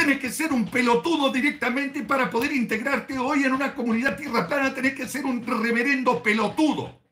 tenés que ser un pelotudo directamente para poder integrarte hoy en una comunidad tierra plana, tenés que ser un reverendo pelotudo.